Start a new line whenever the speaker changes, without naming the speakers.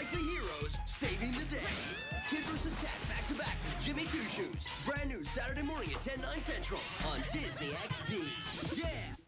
unlikely heroes saving the day. Kid vs. Kat back-to-back with Jimmy Two Shoes. Brand new Saturday morning at 10, 9 central on Disney XD. Yeah!